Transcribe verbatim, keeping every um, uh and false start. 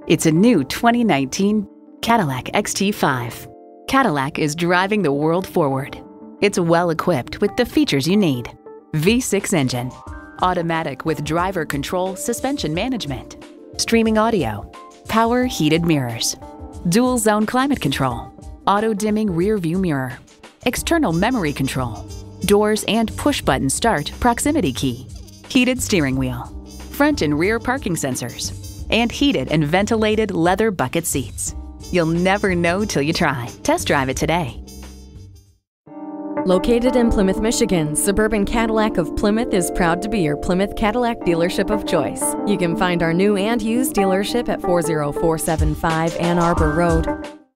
It's a new twenty nineteen Cadillac X T five. Cadillac is driving the world forward. It's well equipped with the features you need. V six engine, automatic with driver control suspension management, streaming audio, power heated mirrors, dual zone climate control, auto dimming rear view mirror, external memory control, doors and push button start proximity key, heated steering wheel, front and rear parking sensors, and heated and ventilated leather bucket seats. You'll never know till you try. Test drive it today. Located in Plymouth, Michigan, Suburban Cadillac of Plymouth is proud to be your Plymouth Cadillac dealership of choice. You can find our new and used dealership at four oh four seven five Ann Arbor Road.